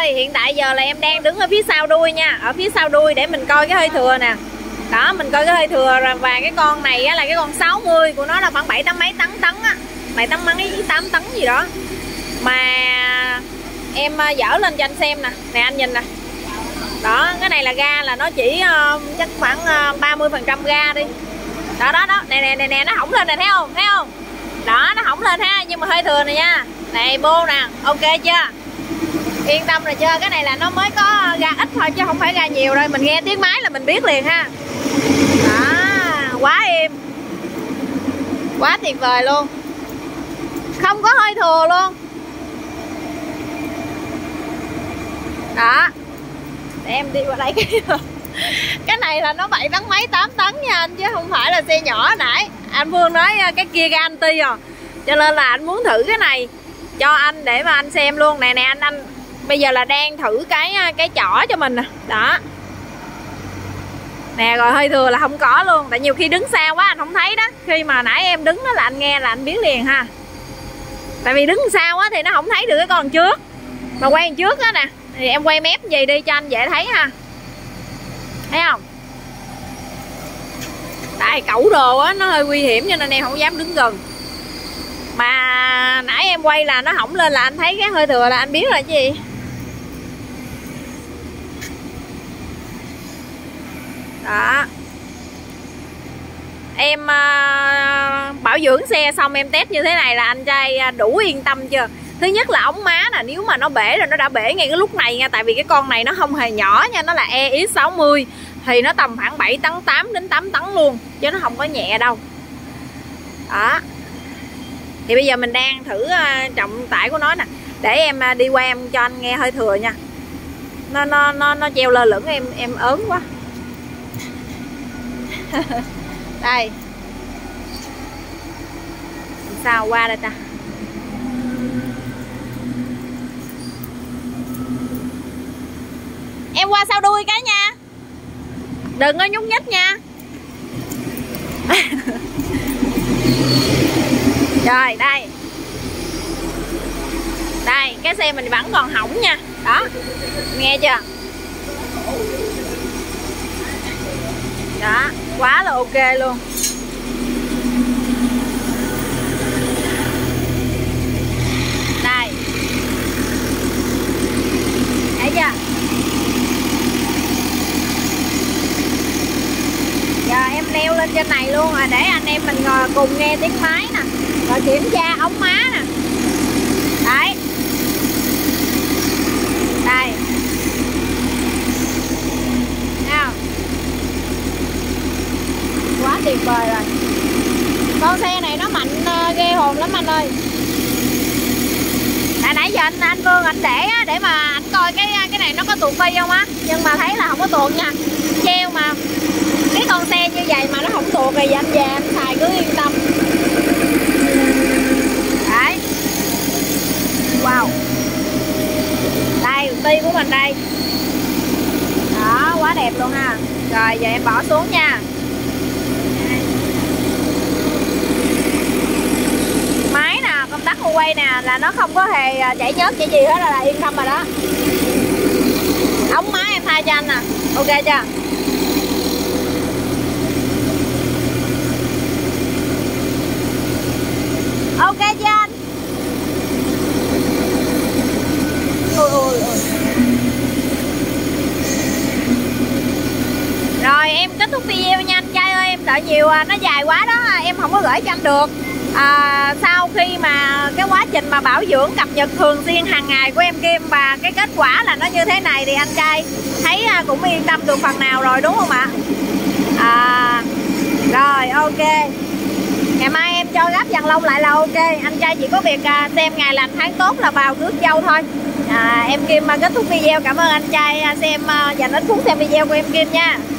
ơi, hiện tại giờ là em đang đứng ở phía sau đuôi nha. Ở phía sau đuôi để mình coi cái hơi thừa nè. Đó, mình coi cái hơi thừa. Và cái con này á, là cái con 60 của nó là khoảng 7 mấy tấn á, 7 mấy 8 tấn gì đó. Mà em dở lên cho anh xem nè. Nè anh nhìn nè. Đó, cái này là ga là nó chỉ chắc khoảng 30% ga đi. Đó đó đó, nè nó hỏng lên nè, thấy không? Thấy không? Đó, nó hỏng lên ha, nhưng mà hơi thừa này nha. Này bô nè, ok chưa? Yên tâm rồi chưa? Cái này là nó mới có ga ít thôi chứ không phải ga nhiều đâu. Mình nghe tiếng máy là mình biết liền ha. Đó, quá êm. Quá tuyệt vời luôn. Không có hơi thừa luôn. Đó. Để em đi qua đây cái này là nó 7 tấn mấy 8 tấn nha anh, chứ không phải là xe nhỏ nãy. Anh Vương nói cái kia ga anti rồi. Cho nên là anh muốn thử cái này cho anh để mà anh xem luôn. Nè nè anh bây giờ là đang thử cái chỏ cho mình nè. Đó. Nè rồi hơi thừa là không có luôn. Tại nhiều khi đứng xa quá anh không thấy đó. Khi mà nãy em đứng đó là anh nghe là anh biết liền ha. Tại vì đứng xa quá thì nó không thấy được cái con trước. Mà quay đằng trước đó nè thì em quay mép gì đi cho anh dễ thấy ha. Thấy không? Tại cẩu đồ á nó hơi nguy hiểm cho nên em không dám đứng gần. Mà nãy em quay là nó hỏng lên là anh thấy cái hơi thừa là anh biết rồi chứ gì. Đó. Em bảo dưỡng xe xong em test như thế này là anh trai đủ yên tâm chưa? Thứ nhất là ống má nè, nếu mà nó bể rồi nó đã bể ngay cái lúc này nha. Tại vì cái con này nó không hề nhỏ nha, nó là EX60 thì nó tầm khoảng 7 tấn 8 đến 8 tấn luôn, chứ nó không có nhẹ đâu. Đó. Thì bây giờ mình đang thử trọng tải của nó nè. Để em đi qua em cho anh nghe hơi thừa nha. Nó treo lơ lửng em ớn quá. Đây. Sao qua đây ta? Em qua sau đuôi cái nha. Đừng có nhúc nhích nha. Rồi đây. Đây, cái xe mình vẫn còn hỏng nha. Đó. Nghe chưa? Đó, quá là ok luôn. Đây. Thấy chưa? Giờ em leo lên trên này luôn để anh em mình ngồi cùng nghe tiếng máy nè. Rồi kiểm tra ống má nè. Đấy. Đây. Thấy không? Quá tuyệt vời rồi. Con xe này nó mạnh ghê hồn lắm anh ơi. Nãy giờ anh Vương anh để mà anh coi cái này nó có tuột phi không á, nhưng mà thấy là không có tuột nha. Treo mà cái con xe như vậy mà nó không tuột thì anh về anh xài cứ yên tâm. Đấy. Wow. Đây ti của mình đây. Đó, quá đẹp luôn ha. Rồi giờ em bỏ xuống nha. Máy nè, công tắc khu quay nè là nó không có hề chảy nhớt chảy gì hết, là yên tâm rồi đó. Ống má em thay cho anh nè. Ok chưa? Ok chưa anh? Ôi ôi ôi. Rồi em kết thúc video nha anh trai ơi. Em sợ nhiều nó dài quá đó, em không có gửi cho anh được. Sau khi mà cái quá trình mà bảo dưỡng cập nhật thường xuyên hàng ngày của em Kim và cái kết quả là nó như thế này thì anh trai thấy cũng yên tâm được phần nào rồi đúng không ạ? Rồi ok. Ngày mai em cho gấp dàn lông lại là ok. Anh trai chỉ có việc xem ngày lành tháng tốt là vào rước dâu thôi. Em Kim kết thúc video. Cảm ơn anh trai xem dành ít phút xem video của em Kim nha.